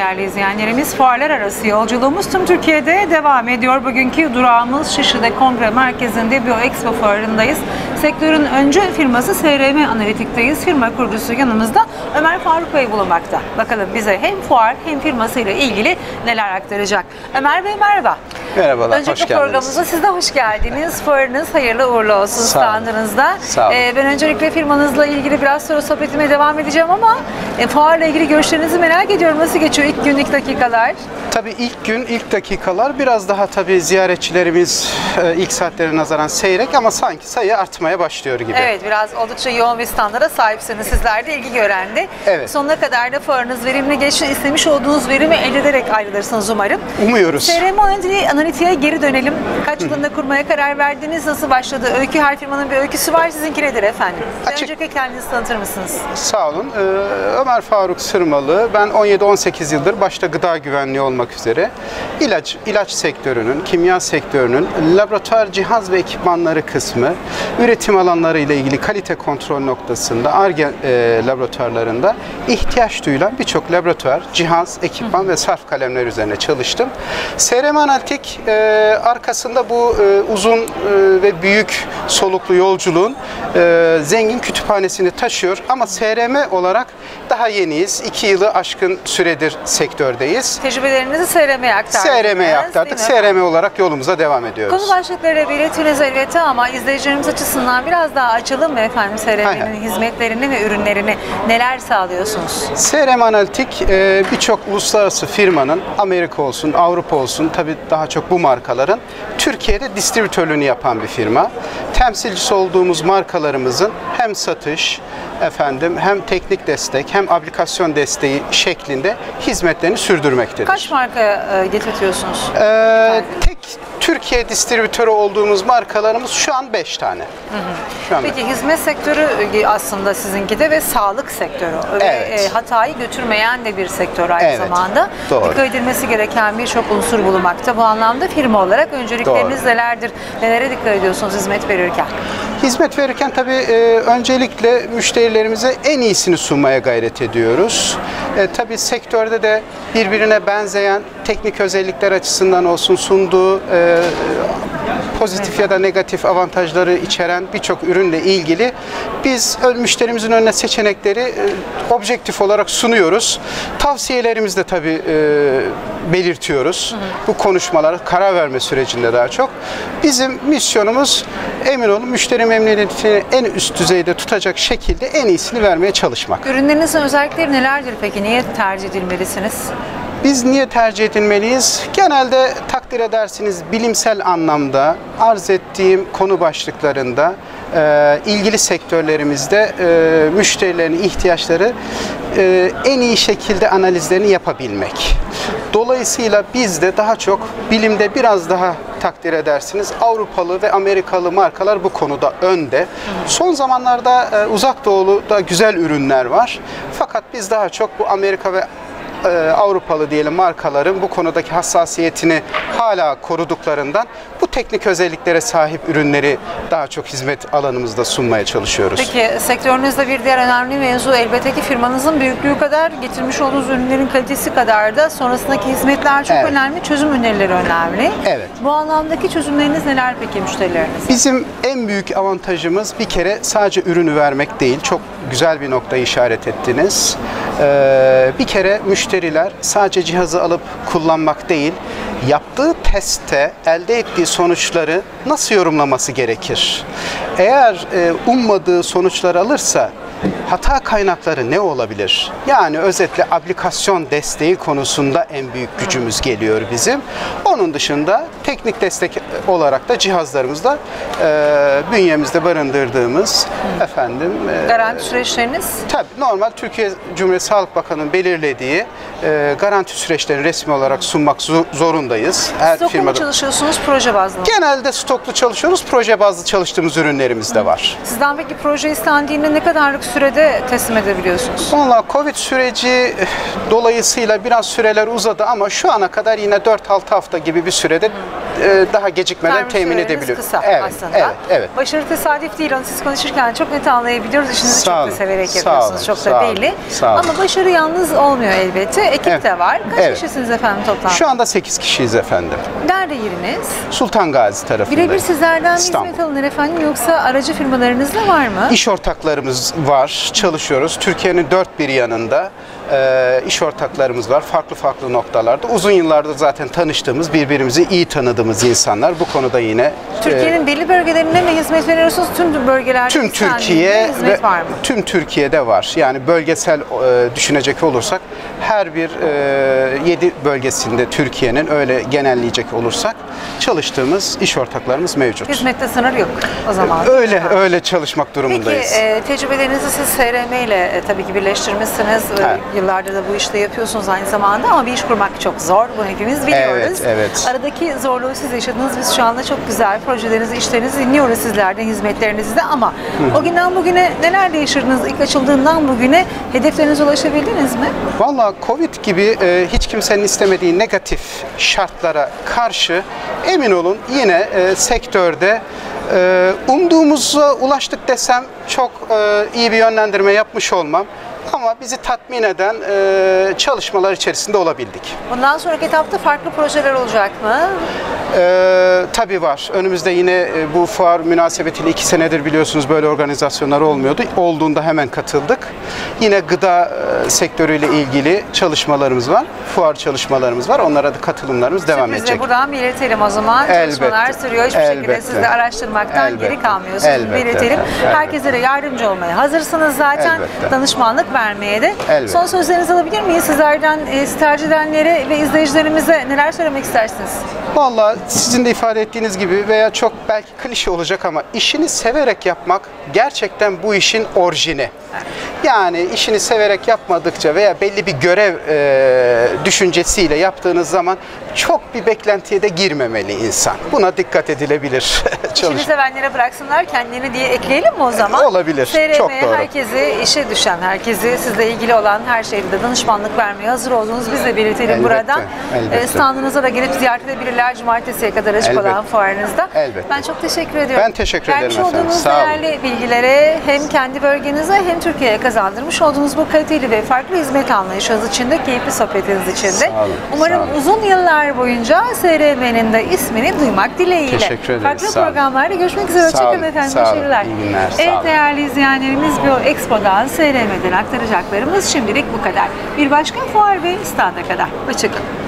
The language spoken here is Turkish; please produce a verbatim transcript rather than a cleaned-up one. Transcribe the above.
değerli izleyenlerimiz. Fuarlar arası yolculuğumuz tüm Türkiye'de devam ediyor. Bugünkü durağımız Şişli'de Kongre Merkezi'nde BioExpo fuarındayız. Sektörün öncü firması S R M Analitik'teyiz. Firma kurucusu yanımızda Ömer Faruk Bey bulunmakta. Bakalım bize hem fuar hem firmasıyla ilgili neler aktaracak. Ömer Bey merhaba. Merhabalar, Öncelikle hoş geldiniz. programımıza siz de hoş geldiniz. Fuarınız hayırlı uğurlu olsun standınızda. Sağ olun. Ee, ben öncelikle firmanızla ilgili biraz sonra sohbetime devam edeceğim ama e, fuarla ilgili görüşlerinizi merak ediyorum. Nasıl geçiyor ilk gün, ilk dakikalar? Tabii ilk gün, ilk dakikalar biraz daha tabii ziyaretçilerimiz e, ilk saatlere nazaran seyrek ama sanki sayı artmaya başlıyor gibi. Evet, biraz oldukça yoğun bir standara sahipsiniz. Sizler de ilgi görendi. Evet. Sonuna kadar da fuarınız verimli geçti. İstemiş olduğunuz verimi elde ederek ayrılırsınız umarım. Umuyoruz. S R M Analitik'e geri dönelim. Kaç yılında kurmaya karar verdiniz? Nasıl başladı? Öykü, her firmanın bir öyküsü var. Sizinki nedir efendim? Açık- Öncelikle kendinizi tanıtır mısınız? Sağ olun. Ee, Ömer Faruk Sırmalı. Ben on yedi on sekiz yıldır başta gıda güvenliği olmak üzere ilaç ilaç sektörünün, kimya sektörünün laboratuvar cihaz ve ekipmanları kısmı, üretim alanları ile ilgili kalite kontrol noktasında Ar-Ge e, laboratuvarlarında ihtiyaç duyulan birçok laboratuvar, cihaz, ekipman ve sarf kalemler üzerine çalıştım. S R M Analitik e, arkasında bu e, uzun e, ve büyük soluklu yolculuğun e, zengin kütüphanesini taşıyor ama S R M olarak daha yeniyiz. İki yılı aşkın süredir sektördeyiz. Tecrübelerinizi S R M'ye aktardınız. S R M'ye aktardık. S R M olarak yolumuza devam ediyoruz. Konu başlıkları belirtiniz elbette ama izleyicilerimiz açısından biraz daha açalım mı efendim S R M'nin hizmetlerini ve ürünlerini neler sağlıyorsunuz? S R M Analitik e, birçok uluslararası firmanın, Amerika olsun, Avrupa olsun, tabii daha çok bu markaların Türkiye'de distribütörlüğünü yapan bir firma. Temsilcisi olduğumuz markalarımızın hem satış, efendim hem teknik destek hem aplikasyon desteği şeklinde hizmetlerini sürdürmektedir. Kaç marka e, getirtiyorsunuz? Ee, tek Türkiye distribütörü olduğumuz markalarımız şu an beş tane. Hı hı. Şu an Peki hizmet sektörü aslında sizinki de ve sağlık sektörü Evet. ve e, hatayı götürmeyen de bir sektör aynı Evet, zamanda. doğru. Dikkat edilmesi gereken birçok unsur bulunmakta. Bu anlamda firma olarak öncelikleriniz Doğru. nelerdir? Nelere dikkat ediyorsunuz hizmet verirken? Hizmet verirken tabii e, öncelikle müşterilerimize en iyisini sunmaya gayret ediyoruz. E, tabii sektörde de birbirine benzeyen teknik özellikler açısından olsun sunduğu e, pozitif ya da negatif avantajları içeren birçok ürünle ilgili biz müşterimizin önüne seçenekleri e, objektif olarak sunuyoruz. Tavsiyelerimizi de tabii e, belirtiyoruz. Hı hı. Bu konuşmalar karar verme sürecinde daha çok. Bizim misyonumuz emin olun müşteri memnuniyetini en üst düzeyde tutacak şekilde en iyisini vermeye çalışmak. Ürünlerinizin özellikleri nelerdir peki? Niye tercih edilmelisiniz? Biz niye tercih edilmeliyiz? Genelde takdir edersiniz bilimsel anlamda arz ettiğim konu başlıklarında e, ilgili sektörlerimizde e, müşterilerin ihtiyaçları e, en iyi şekilde analizlerini yapabilmek. Dolayısıyla biz de daha çok bilimde biraz daha takdir edersiniz Avrupalı ve Amerikalı markalar bu konuda önde. Son zamanlarda e, Uzak Doğu'da güzel ürünler var. Fakat biz daha çok bu Amerika ve Avrupalı diyelim markaların bu konudaki hassasiyetini hala koruduklarından bu teknik özelliklere sahip ürünleri daha çok hizmet alanımızda sunmaya çalışıyoruz. Peki sektörünüzde bir diğer önemli mevzu elbette ki firmanızın büyüklüğü kadar getirmiş olduğunuz ürünlerin kalitesi kadar da sonrasındaki hizmetler çok Evet. önemli, çözüm önerileri önemli. Evet. Bu anlamdaki çözümleriniz neler peki müşterileriniz? Bizim en büyük avantajımız bir kere sadece ürünü vermek değil. Çok güzel bir noktayı işaret ettiniz. Ee, bir kere müşteriler sadece cihazı alıp kullanmak değil, yaptığı testte elde ettiği sonuçları nasıl yorumlaması gerekir? Eğer e, ummadığı sonuçlar alırsa hata kaynakları ne olabilir? Yani özetle aplikasyon desteği konusunda en büyük gücümüz geliyor bizim. Onun dışında teknik destek olarak da cihazlarımızda e, bünyemizde barındırdığımız hmm. efendim e, garanti süreçleriniz? Tabii normal Türkiye Cumhuriyeti Sağlık Bakanı'nın belirlediği e, garanti süreçlerini resmi olarak sunmak zorundayız. Her stoklu firmada... mu çalışıyorsunuz, proje bazlı mı? Genelde stoklu çalışıyoruz. Proje bazlı çalıştığımız ürünlerimiz de var. Sizden peki proje istendiğinde ne kadarlık sürede teslim edebiliyorsunuz? Vallahi Covid süreci dolayısıyla biraz süreler uzadı ama şu ana kadar yine dört altı hafta gibi bir sürede e, daha gecikmeden Servis temin süreleriniz edebiliyoruz. kısa Evet, aslında. evet, evet. Başarı tesadüf değil. Onu siz konuşurken çok net anlayabiliyoruz. İşinizi Sağ çok da olun, severek sağ yapıyorsunuz. olun, Çok sağ da olun, belli. sağ olun. Ama başarı yalnız olmuyor elbette. Ekip Evet, de var. Kaç evet. kişisiniz efendim toplamda? Şu anda sekiz kişiyiz efendim. Nerede yeriniz? Sultan Gazi tarafındayız. Birebir sizlerden mi İstanbul. hizmet alınır efendim, yoksa aracı firmalarınız da var mı? İş ortaklarımız var, çalışıyoruz. Türkiye'nin dört bir yanında e, iş ortaklarımız var, farklı farklı noktalarda. Uzun yıllardır zaten tanıştığımız, birbirimizi iyi tanıdığımız insanlar. Bu konuda yine e, Türkiye'nin belli bölgelerine mi hizmet veriyorsunuz? Tüm bölgelerde tüm İstanbul'da Türkiye hizmet ve var mı? tüm Türkiye'de var. Yani bölgesel e, düşünecek olursak her bir e, yedi bölgesinde Türkiye'nin, öyle genelleyecek olursak çalıştığımız iş ortaklarımız mevcut. Hizmette sınır yok o zaman. Öyle öyle çalışmak durumundayız. Peki e, tecrübelerinizi siz S R M ile e, tabii ki birleştirmişsiniz. E, Evet. Yıllardır da bu işte yapıyorsunuz aynı zamanda, ama bir iş kurmak çok zor. Bunu hepimiz biliyoruz. Evet, evet. Aradaki zorluğu siz yaşadınız. Biz şu anda çok güzel projelerinizi, işlerinizi dinliyoruz sizlerden, hizmetlerinizi de, ama o günden bugüne neler değiştirdiniz? İlk açıldığından bugüne hedeflerinize ulaşabildiniz mi? Valla Covid gibi e, hiç kimsenin istemediği negatif şartlara karşı emin olun yine e, sektörde e, umduğumuza ulaştık desem çok e, iyi bir yönlendirme yapmış olmam. Ama bizi tatmin eden e, çalışmalar içerisinde olabildik. Bundan sonraki etapta farklı projeler olacak mı? Ee, tabii var. Önümüzde yine e, bu fuar münasebetiyle iki senedir biliyorsunuz böyle organizasyonlar olmuyordu. Olduğunda hemen katıldık. Yine gıda e, sektörüyle ilgili çalışmalarımız var. Fuar çalışmalarımız var. Onlara da katılımlarımız devam Biz de edecek. buradan belirtelim o zaman. Elbette, Çalışmalar sürüyor. Hiçbir şekilde elbette. siz de araştırmaktan Elbette, geri kalmıyorsunuz. elbette, Belirtelim. elbette. Herkese de yardımcı olmaya hazırsınız zaten. Elbette. Danışmanlık vermeye de. Elbette. Son sözlerinizi alabilir miyiz? Sizlerden e, sizi tercih edenlere ve izleyicilerimize neler söylemek istersiniz? Vallahi sizin de ifade ettiğiniz gibi veya çok belki klişe olacak ama işini severek yapmak gerçekten bu işin orijini. Yani işini severek yapmadıkça veya belli bir görev e, düşüncesiyle yaptığınız zaman çok bir beklentiye de girmemeli insan. Buna dikkat edilebilir. İşini sevenlere bıraksınlar kendilerini diye ekleyelim mi o zaman? Olabilir. S R M, Çok doğru. herkesi, işe düşen herkesi, sizle ilgili olan her şeyde de danışmanlık vermeye hazır olduğunuz biz de belirtelim Elbette, buradan. elbette. E, Standınıza da gelip ziyaret edebilirler cumartesiye kadar açık Elbette. olan fuarınızda. Elbette. Ben çok teşekkür ediyorum. Ben teşekkür Vermiş ederim efendim. olduğunuz Sağ olun. değerli bilgilere hem kendi bölgenize hem Türkiye'ye kazandırmış olduğunuz bu kaliteli ve farklı hizmet anlayışınız için de, keyifli sohbetiniz için de. Sağ olun, Umarım sağ olun. uzun yıllar boyunca S R M'nin de ismini duymak dileğiyle. Teşekkür ederiz, Farklı sağ olun. programlarda görüşmek üzere. Sağ Hoşçakalın olun, efendim. sağ olun. Başarılar. İyi günler, sağ Evet olun. değerli izleyenlerimiz, Bio Expo'dan, S R M'den aktaracaklarımız şimdilik bu kadar. Bir başka fuar ve standa kadar. Hoşçakalın.